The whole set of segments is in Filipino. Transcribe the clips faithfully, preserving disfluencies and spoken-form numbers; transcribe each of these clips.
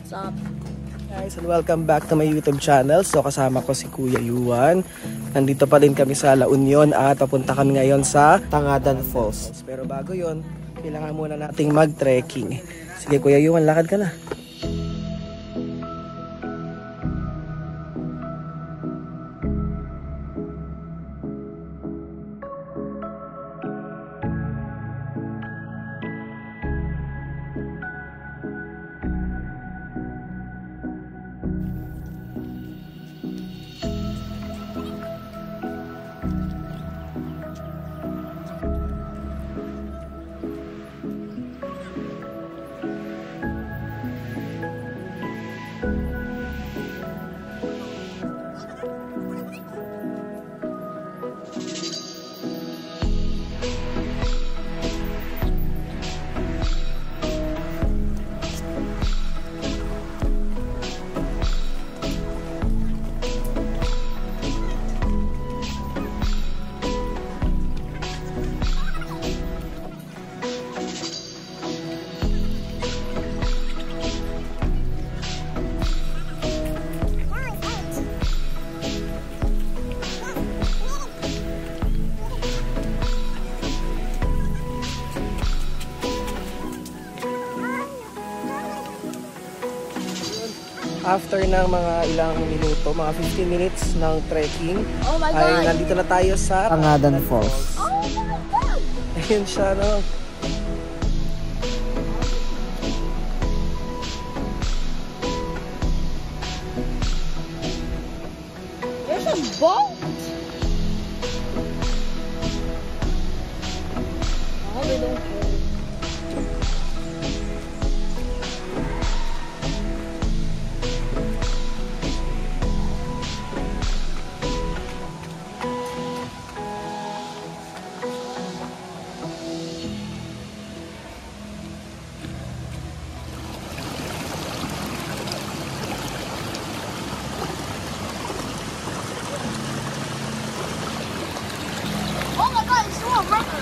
What's up? Guys, and welcome back to my YouTube channel. So kasama ko si Kuya Yuan. Nandito pa din kami sa La Union at papunta kami ngayon sa Tangadan Falls. Pero bago yon, kailangan muna nating mag-trekking. Sige Kuya Yuan, lakad ka na. After ng mga ilang minuto, mga fifteen minutes ng trekking, oh my God, ay nandito na tayo sa Tangadan Falls. Oh my God! Ayun siya, no? There's a boat! Oh, they don't care. Oh my God, it's still a record!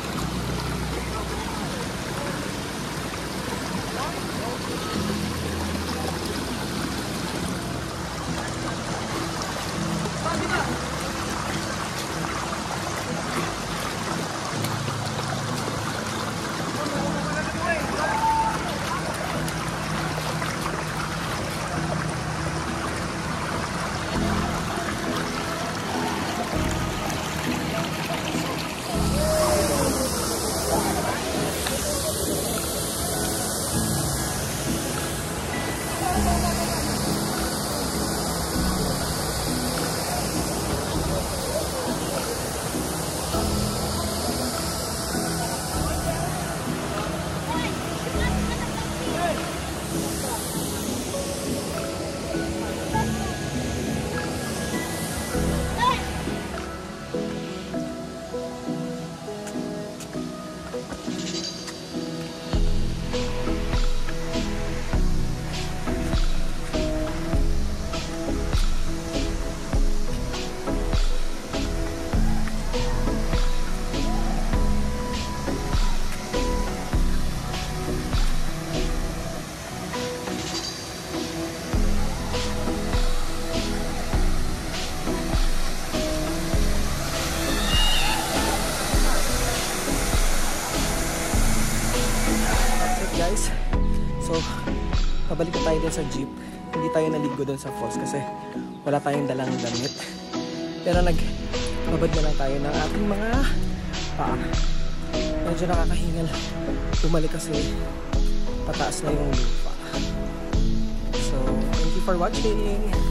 Guys, so pabalik tayo dun sa jeep. Hindi tayo naligo dun sa falls kasi wala tayong dalang damit, pero nagbabad na lang tayo ng ating mga paa. Medyo nakakahingal bumalik kasi pataas na yung lupa. So thank you for watching.